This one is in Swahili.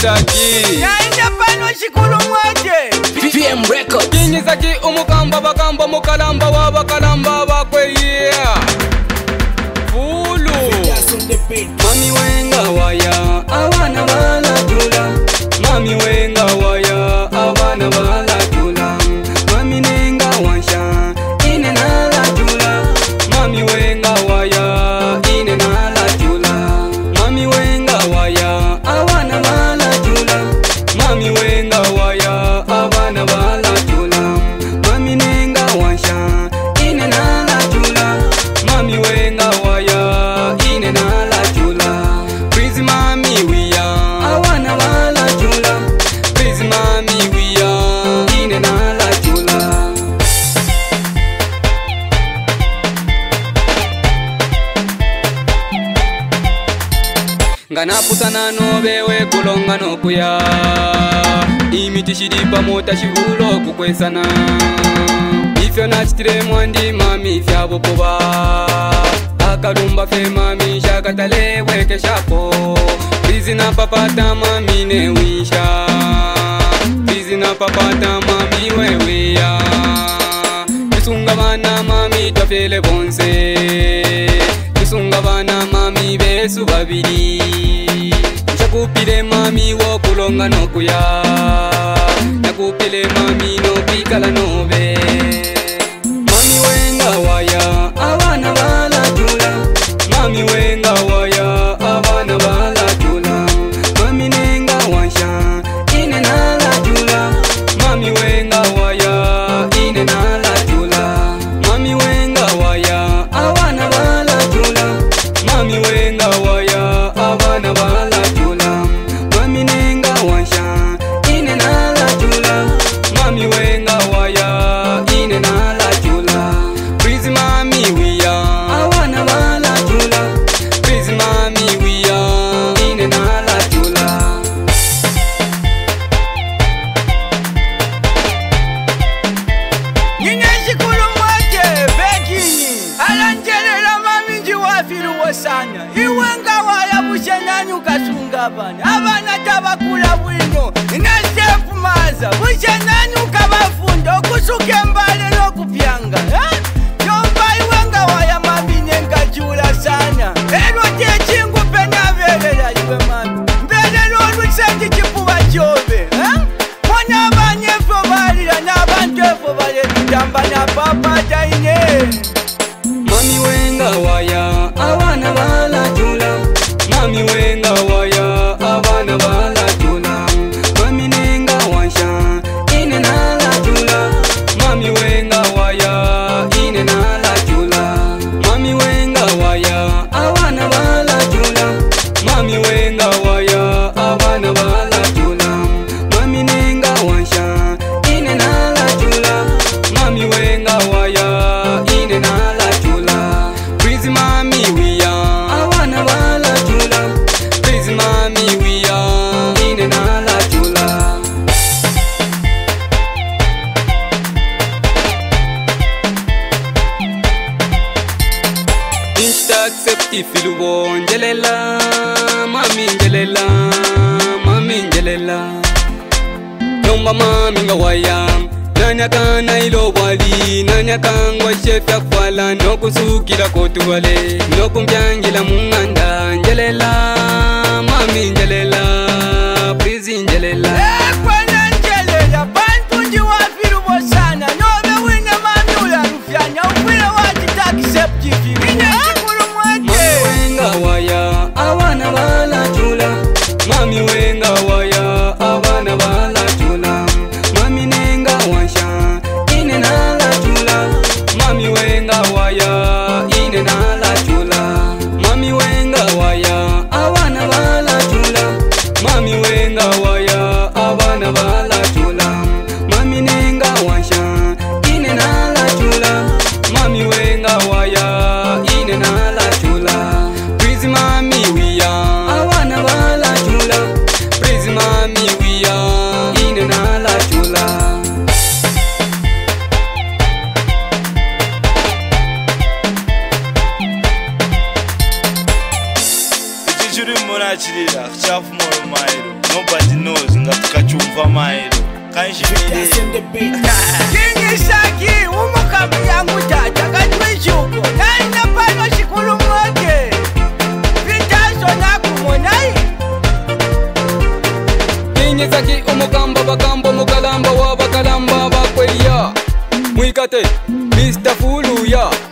Jackie Naenda pano shikulu mwaje PM Records. Kinyi zaki umukamba bakamba mukalamba wabakalamba bakwe yeah. Fulu Mami wenga waya awana bala tula. Mami wenga waya awana bala tula. Mami nenga wansha ine nala tula. Mami wenga waya ine nala tula. Mami wenga waya awana bala tula. Mami wenga waya awana bala tula. Mami nenga wansha ine nala tula. Mami wenga waya ine nala tula. Please mami wiya awana bala tula. Please mami wiya ine nala tula. Ngana putana no bewe kulonga no kuya. Imiti shidipa mota shivulo kukwesana. Ifyo na chitire mwandi mami fyabo poba. Akalumba fe mami shakatale weke shapo. Bizi na papata mami ne wisha. Bizi na papata mami weweya. Kisunga bana mami tafele bonse. Kisunga bana mami besu babiri. Nakupile mami wo kulonga no kuya. Nakupile mami no pikala no be. Mami wenga waya awana bala tula. Mami wenga waya awana bala tula. Mami nenga wansha ine nala tula. Mami wenga waya ine nala tula. Mami wenga waya awana bala tula. Mami wenga waya awana bala tula. Mami nenga wansha ine nala tula. Mami wenga waya ine nala tula. Please mami wiya awana bala tula. Please mami wiya ine nala tula. Nyine shikulu mwaje beginyi alanjelela mami njiwafiru wasana. Iwenga waya bushenani ukasunga abana tabakula bwino. Inasefu maza bushenani ukabafunda okusuke mbale n'okupyanga. Yomba iwenga waya mami nenga jula sana. Ero techingu penavelela iwe mami. Mbele lolusengi chifuba chobe. Mwana abanyefo balira n'abantu efo baletutamba na papa taine. Mami wenga waya awana bala tula. Mami wenga waya awana bala tula. Mami nenga wansha ine nala tula. Mami wenga waya ine nala tula. Mami wenga waya awana bala tula. Mami wenga waya awana bala tula. Mami nenga wansha ine nala tula. Mami wenga waya ine nala tula. Please mami wiya awana bala tula. Please mami wiya ine nala tula. Insta accept ifilubo njelela. Mami njelela. Mami njelela. Yomba mami nga waya. Nanyaka na ilo wali. Nanyaka ngwa chef ya kwala. Nokusukila kotuwale. Nokumbyangila munganda. Njelela. Mami njelela. Please njelela. Kwena njelela bantu njiwafiru wasana. Nobe wina mami ularufyanya ukwile wajitakisept ifiru. Mami wenga waya awana bala tula. Mami wenga waya awana bala tula. Mami nenga wansha ine nala tula. Mami wenga waya ine nala tula. Mami wenga waya awana bala tula. Mami wenga waya awana bala tula. Mami nenga wansha ine nala tula. Mami wenga waya ine nala tula. Please mami wiya awana bala tula. Please mami wiya ine nala tula. Ichi chiri muna chirira chafu moro mairo. nobody knows ngatukachumva mailo Kingisaki umukami yangu tata katwishuko naina pano shikulu mwake Vitaso nakumonai Kingisaki umukamba bakamba mukalamba wa bakalamba bakweya Mwikate Mr. Fuluya